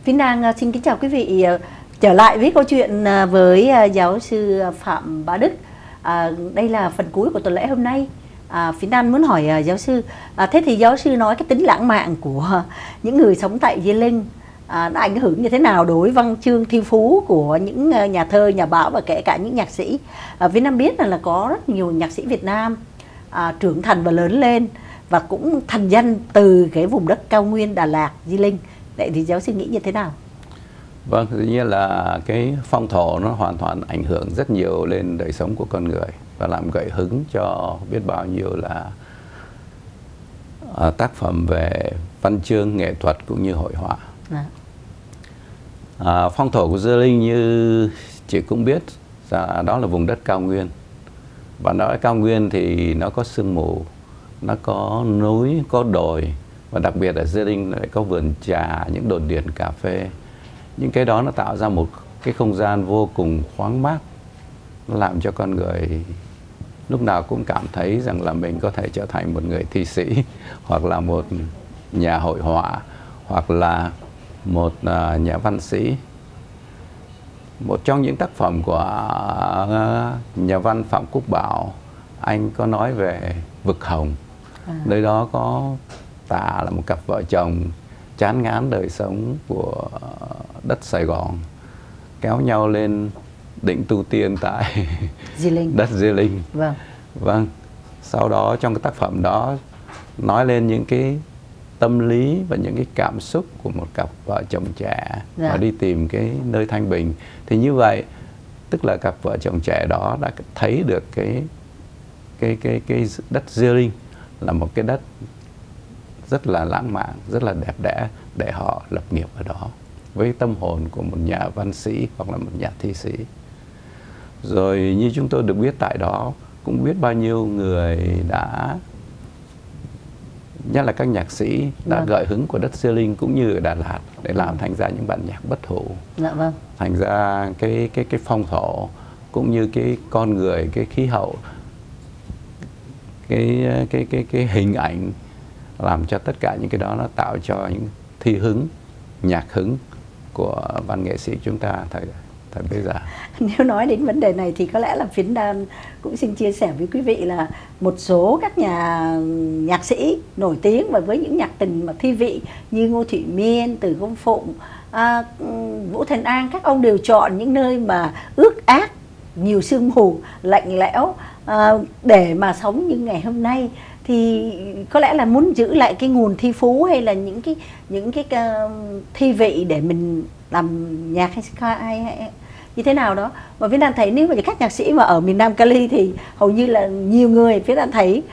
Vĩnh An xin kính chào quý vị. Trở lại với câu chuyện với giáo sư Phạm Bá Đức. Đây là phần cuối của tuần lễ hôm nay. Vĩnh An muốn hỏi giáo sư, thế thì giáo sư nói cái tính lãng mạn của những người sống tại Di Linh nó ảnh hưởng như thế nào đối văn chương thi phú của những nhà thơ, nhà báo và kể cả những nhạc sĩ? Vĩnh An biết là có rất nhiều nhạc sĩ Việt Nam trưởng thành và lớn lên và cũng thành danh từ cái vùng đất cao nguyên Đà Lạt, Di Linh. Vậy thì giáo sư nghĩ như thế nào? Vâng, dĩ nhiên là cái phong thổ nó hoàn toàn ảnh hưởng rất nhiều lên đời sống của con người và làm gợi hứng cho biết bao nhiêu là tác phẩm về văn chương, nghệ thuật cũng như hội họa. Phong thổ của Di Linh như chị cũng biết đó là vùng đất cao nguyên. Và nói cao nguyên thì nó có sương mù, nó có núi, có đồi. Và đặc biệt ở Di Linh lại có vườn trà, những đồn điền cà phê. Những cái đó nó tạo ra một cái không gian vô cùng thoáng mát. Nó làm cho con người lúc nào cũng cảm thấy rằng là mình có thể trở thành một người thi sĩ, hoặc là một nhà hội họa, hoặc là một nhà văn sĩ. Một trong những tác phẩm của nhà văn Phạm Quốc Bảo, anh có nói về vực hồng. Nơi đó có tả là một cặp vợ chồng chán ngán đời sống của đất Sài Gòn, kéo nhau lên định tu tiên tại Di Linh. đất Di Linh. Vâng. Sau đó trong cái tác phẩm đó nói lên những cái tâm lý và những cái cảm xúc của một cặp vợ chồng trẻ và đi tìm cái nơi thanh bình. Thì như vậy tức là cặp vợ chồng trẻ đó đã thấy được cái đất Di Linh là một cái đất rất là lãng mạn, rất là đẹp đẽ để họ lập nghiệp ở đó với tâm hồn của một nhà văn sĩ hoặc là một nhà thi sĩ. Rồi như chúng tôi được biết tại đó cũng biết bao nhiêu người đã, nhất là các nhạc sĩ đã gợi hứng của đất Di Linh cũng như ở Đà Lạt để làm thành ra những bản nhạc bất hủ. Thành ra cái phong thổ cũng như cái con người, cái khí hậu, cái hình ảnh làm cho tất cả những cái đó nó tạo cho những thi hứng, nhạc hứng của văn nghệ sĩ chúng ta thời bây giờ. Nếu nói đến vấn đề này thì có lẽ là Phiến Đan cũng xin chia sẻ với quý vị là một số các nhà nhạc sĩ nổi tiếng và với những nhạc tình mà thi vị như Ngô Thụy Miên, Từ Công Phụng, Vũ Thành An, các ông đều chọn những nơi mà ướt át, nhiều sương mù, lạnh lẽo để mà sống như ngày hôm nay. Thì có lẽ là muốn giữ lại cái nguồn thi phú hay là những cái thi vị để mình làm nhạc hay như thế nào đó. Và Phiến Đan thấy nếu mà các nhạc sĩ mà ở miền Nam Cali thì hầu như là nhiều người Phiến Đan thấy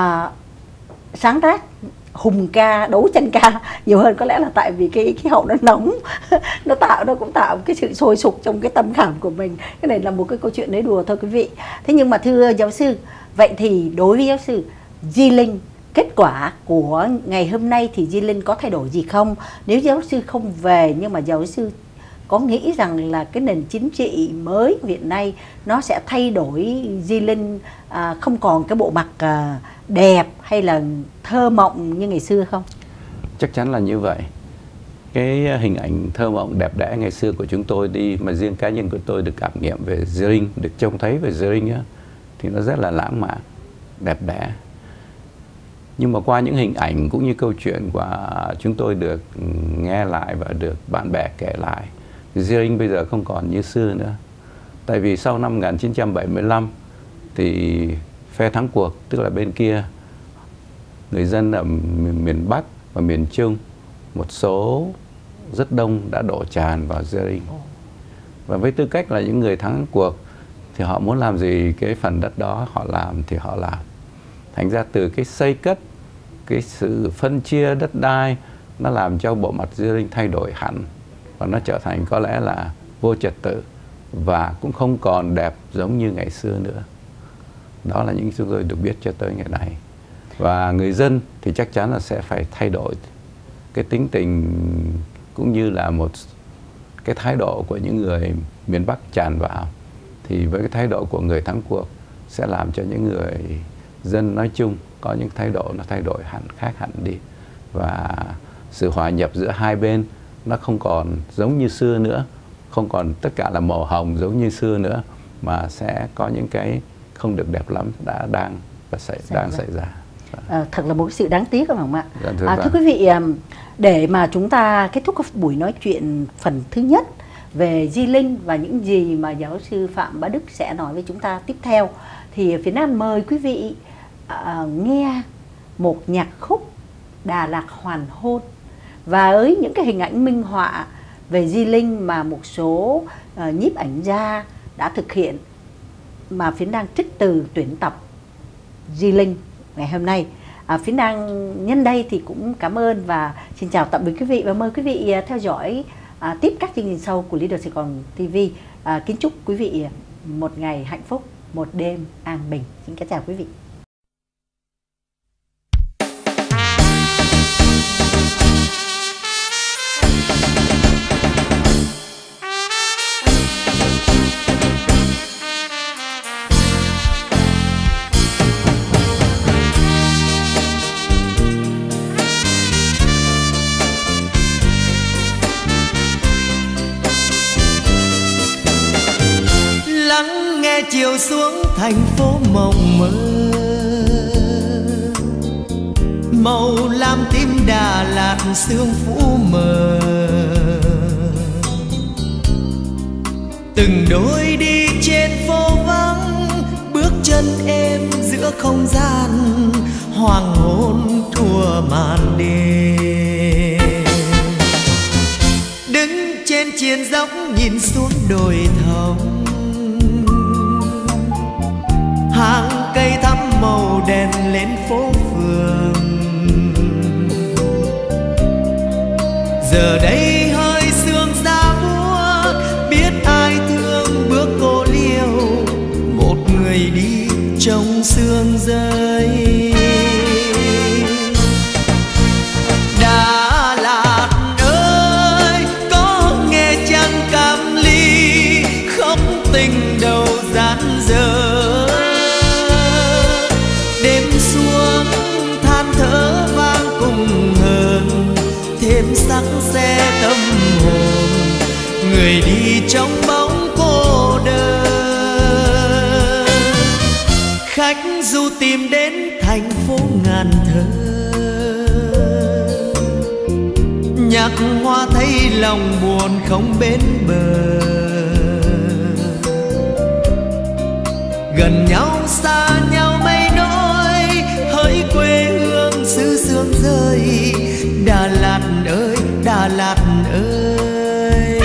sáng tác hùng ca, đấu tranh ca nhiều hơn, có lẽ là tại vì cái khí hậu nó nóng nó cũng tạo cái sự sôi sục trong cái tâm khảm của mình. Cái này là một cái câu chuyện đấy đùa thôi quý vị. Thế nhưng mà thưa giáo sư, vậy thì đối với giáo sư, Di Linh, kết quả của ngày hôm nay thì Di Linh có thay đổi gì không? Nếu giáo sư không về nhưng mà giáo sư có nghĩ rằng là cái nền chính trị mới hiện nay nó sẽ thay đổi Di Linh không còn cái bộ mặt đẹp hay là thơ mộng như ngày xưa không? Chắc chắn là như vậy. Cái hình ảnh thơ mộng đẹp đẽ ngày xưa của chúng tôi đi, mà riêng cá nhân của tôi được cảm nghiệm về Di Linh, được trông thấy về Di Linh á, thì nó rất là lãng mạn, đẹp đẽ. Nhưng mà qua những hình ảnh cũng như câu chuyện của chúng tôi được nghe lại và được bạn bè kể lại, Di Linh bây giờ không còn như xưa nữa. Tại vì sau năm 1975 thì phe thắng cuộc, tức là bên kia, người dân ở miền Bắc và miền Trung, một số rất đông đã đổ tràn vào Di Linh. Và với tư cách là những người thắng cuộc thì họ muốn làm gì cái phần đất đó họ làm thì họ làm. Thành ra từ cái xây cất, cái sự phân chia đất đai, nó làm cho bộ mặt Di Linh thay đổi hẳn. Và nó trở thành có lẽ là vô trật tự và cũng không còn đẹp giống như ngày xưa nữa. Đó là những chúng tôi được biết cho tới ngày nay. Và người dân thì chắc chắn là sẽ phải thay đổi cái tính tình cũng như là một cái thái độ của những người miền Bắc tràn vào. Thì với cái thái độ của người thắng cuộc sẽ làm cho những người dân nói chung có những thái độ nó thay đổi hẳn, khác hẳn đi. Và sự hòa nhập giữa hai bên nó không còn giống như xưa nữa, không còn tất cả là màu hồng giống như xưa nữa, mà sẽ có những cái không được đẹp lắm đang xảy ra. Thật là một sự đáng tiếc phải không ạ? Thưa quý vị, để mà chúng ta kết thúc buổi nói chuyện phần thứ nhất về Di Linh và những gì mà giáo sư Phạm Bá Đức sẽ nói với chúng ta tiếp theo, thì Phiến An mời quý vị nghe một nhạc khúc Đà Lạt Hoàn Hôn, và với những cái hình ảnh minh họa về Di Linh mà một số nhiếp ảnh gia đã thực hiện, mà Phiến đang trích từ tuyển tập Di Linh ngày hôm nay. Phiến đang nhân đây thì cũng cảm ơn và xin chào tạm biệt quý vị, và mời quý vị theo dõi tiếp các chương trình sau của Leader Sài Gòn TV. Kính chúc quý vị một ngày hạnh phúc, một đêm an bình. Xin kính chào quý vị. Chiều xuống thành phố mộng mơ, màu lam tím Đà Lạt sương phủ mờ. Từng đôi đi trên phố vắng, bước chân êm giữa không gian, hoàng hôn thua màn đêm. Đứng trên triền dốc nhìn xuống đồi thông, hàng cây thắm màu đèn lên phố phường. Giờ đây hơi sương giá buốt, biết ai thương bước cô liêu, một người đi trong sương rơi. Đà Lạt ơi, có nghe chăng Cam Ly khóc tình đầu dạt dở. Sắc xe tâm hồn, người đi trong bóng cô đơn. Khách du tìm đến thành phố ngàn thơ, nhạc hoa thấy lòng buồn không bến bờ. Gần nhau xa nhau mây nỗi, hỡi quê hương xứ sương rơi. Đà Lạt ơi, Đà Lạt ơi.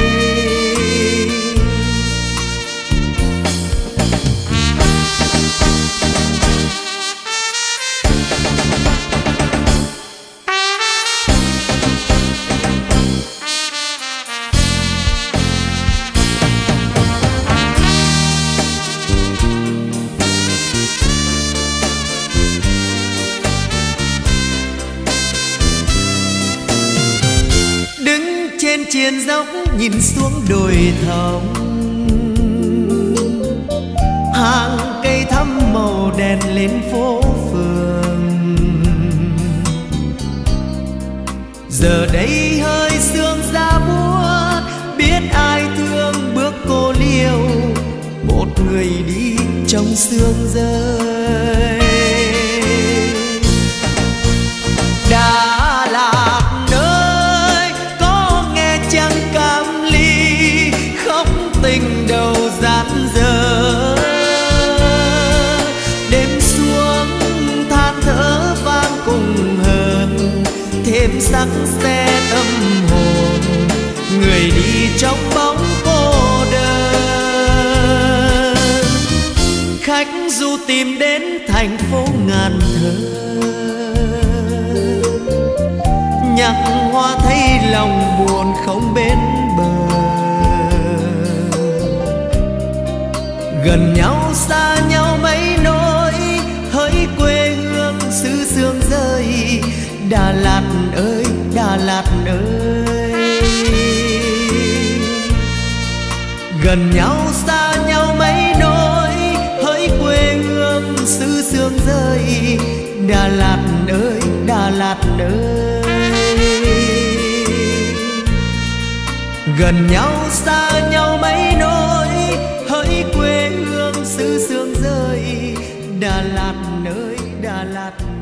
Trên dốc nhìn xuống đồi thông, hàng cây thắm màu đèn lên phố phường. Giờ đây hơi sương giá buốt, biết ai thương bước cô liêu, một người đi trong sương rơi. Đà Lạt tình đầu dạt dở. Đêm xuống than thở vang cùng hờn, thêm sắc xe tâm hồn, người đi trong bóng cô đơn. Khách du tìm đến thành phố ngàn thơ, nhạc hoa thấy lòng buồn không bến bờ. Gần nhau xa nhau mấy nỗi, hỡi quê hương xứ sương rơi. Đà Lạt ơi, Đà Lạt ơi. Gần nhau xa nhau mấy nỗi, hỡi quê hương xứ sương rơi. Đà Lạt ơi, Đà Lạt ơi. Gần nhau xa nhau mấy nỗi, hỡi quê hương xứ sương rơi. Đà Lạt ơi Đà Lạt